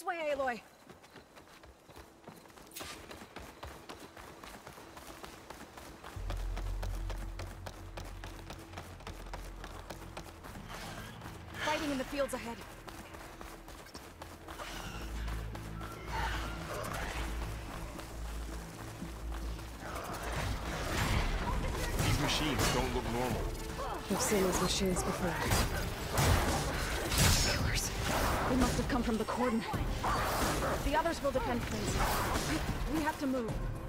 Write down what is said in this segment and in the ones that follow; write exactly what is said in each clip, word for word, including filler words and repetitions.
This way, Aloy. Fighting in the fields ahead. These machines don't look normal. I've seen these machines before. Killers. They must have come from the cordon. The others will defend Plainsong. We have to move.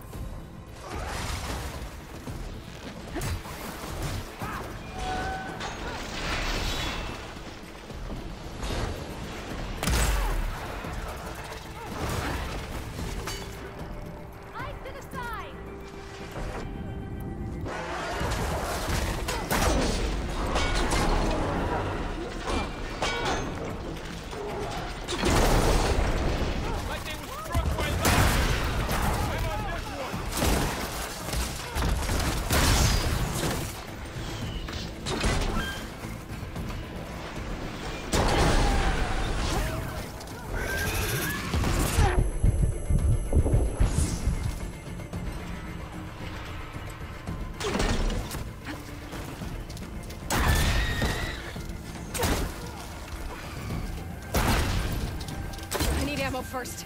First.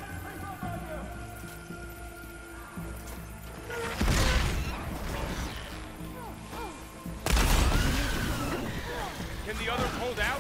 Can the others hold out?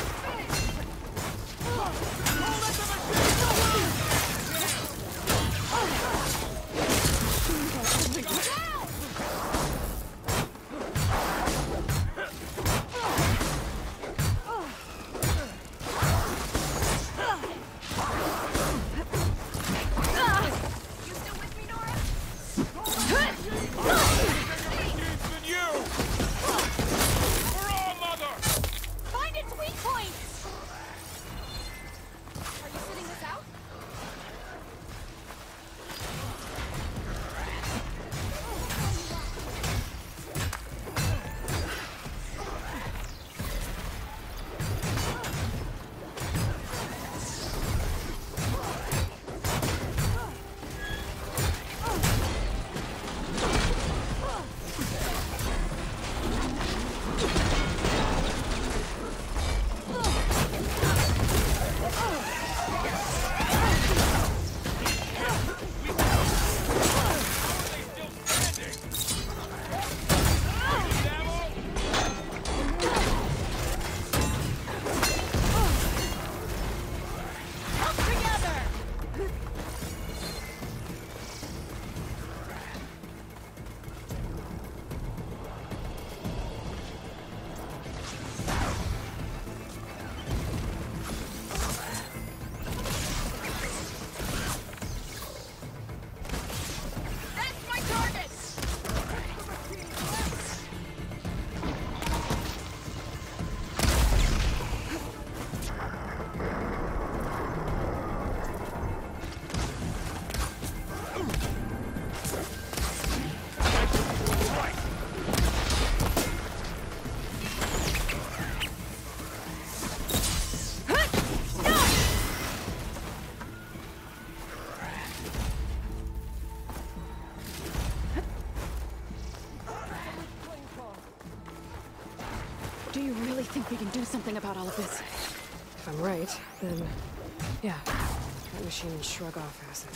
Do you really think we can do something about all of this? If I'm right, then yeah, that machine will shrug off acid.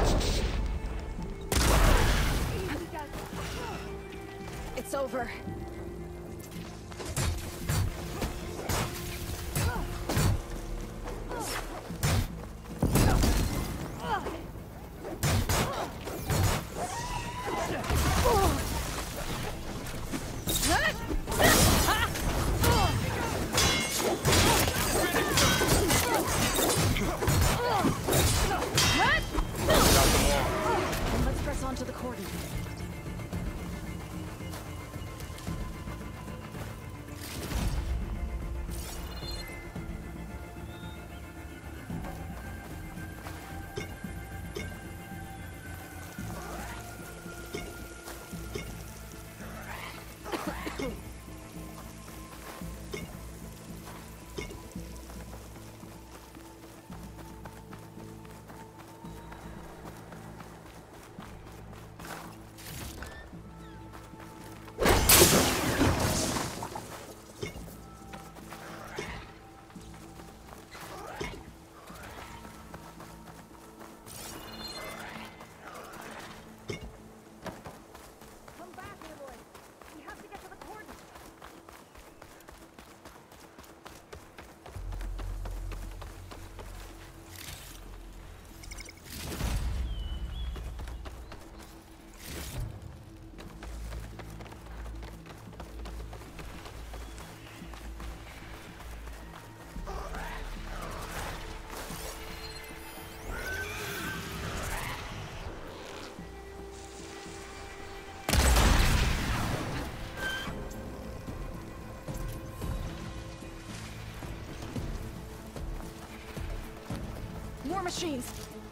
It's over. more machines.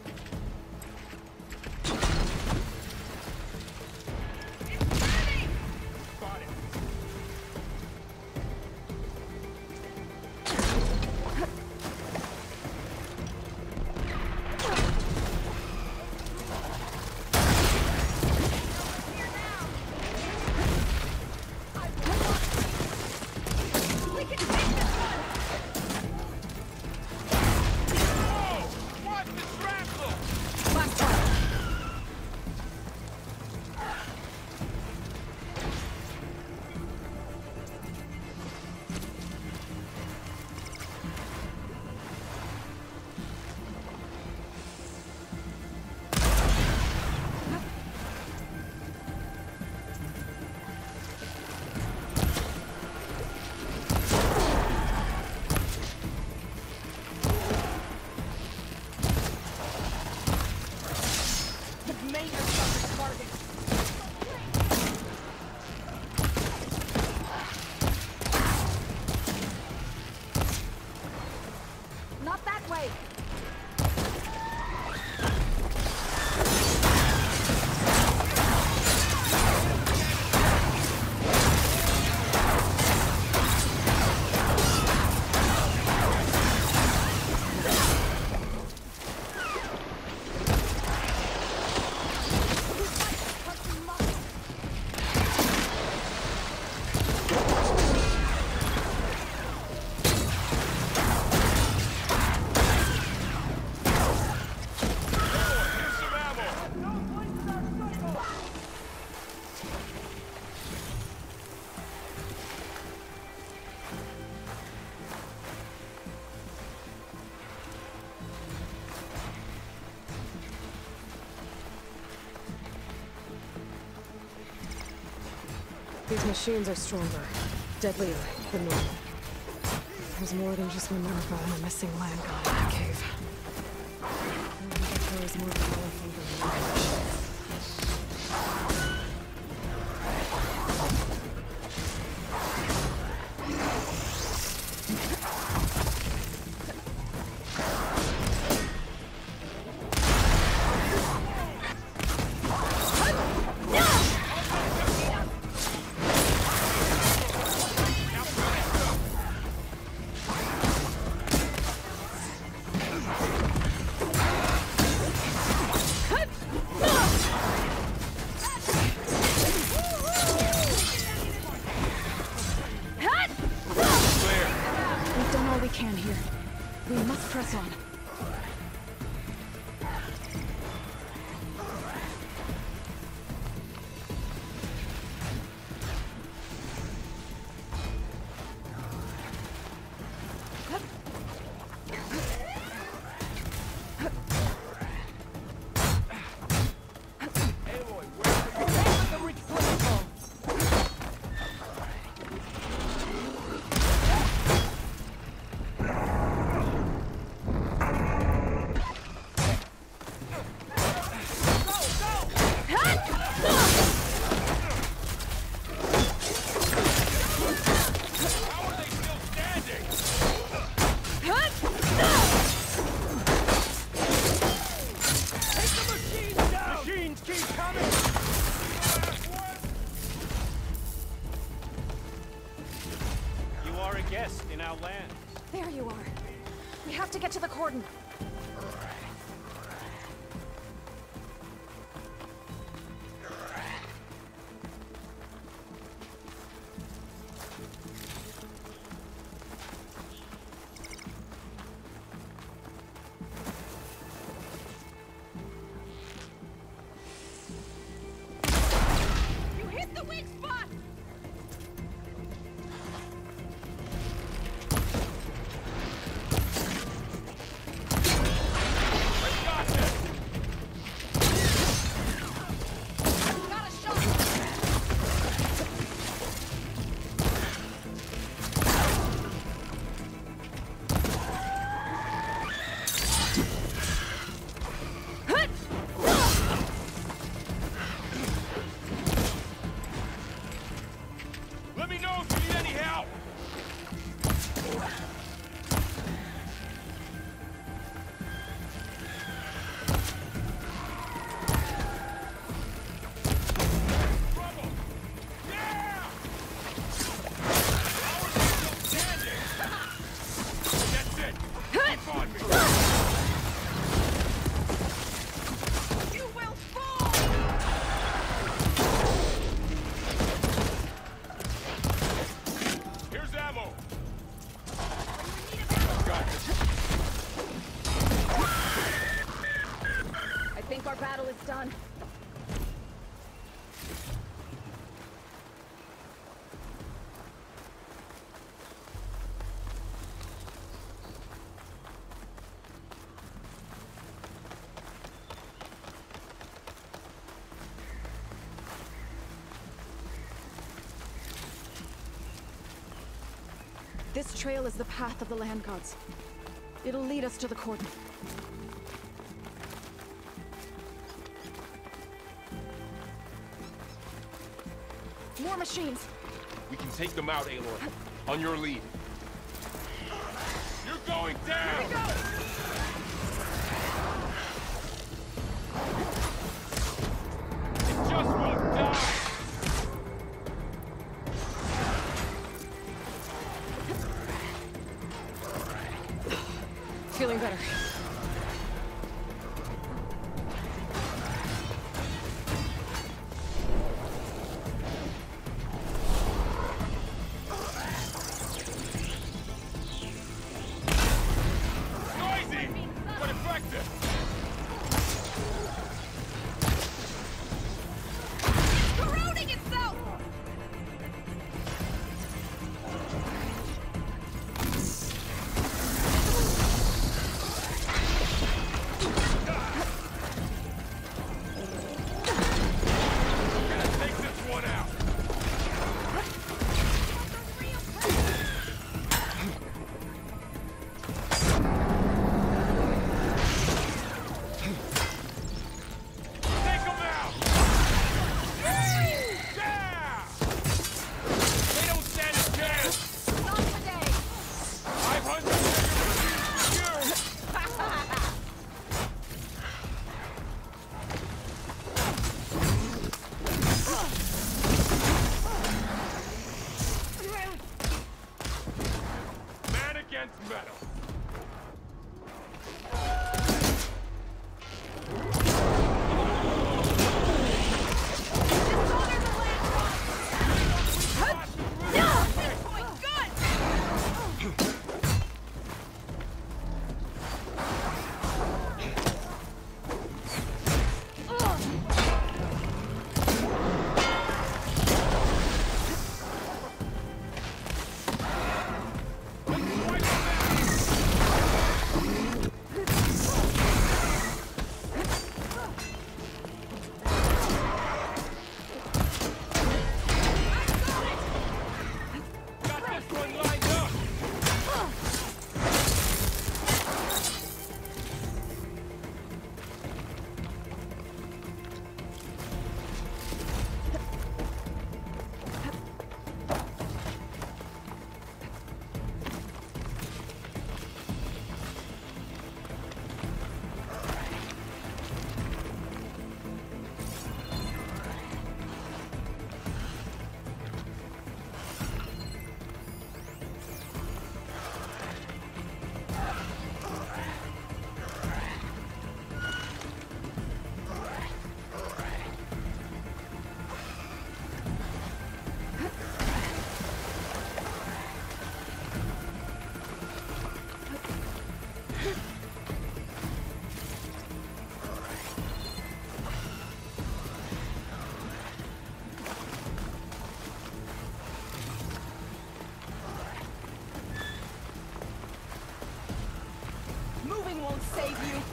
These machines are stronger, deadlier than normal. There's more than just Minerva and a missing land god in that cave. I think there is more powerful than the machines. There you are. We have to get to the cordon. You hit the weak spot! on me! You will fall! Here's ammo! I think our battle is done. This trail is the path of the land gods. It'll lead us to the cordon. More machines! We can take them out, Aloy. On your lead. You're going down! Here we go! It just won't die! Feeling better. Noisy, but effective! It's corroding itself! Gotta take this one out! Take them out! Yeah! They don't stand a chance! Not today! five hundred machines for you! Man against metal! Got this one lined up! Moving won't save you!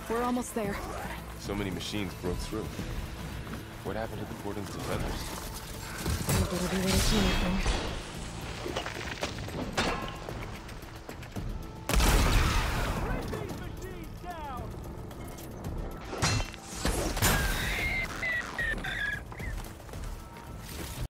We're almost there. So many machines broke through. What happened to the cordon's defenders? You better be ready for anything.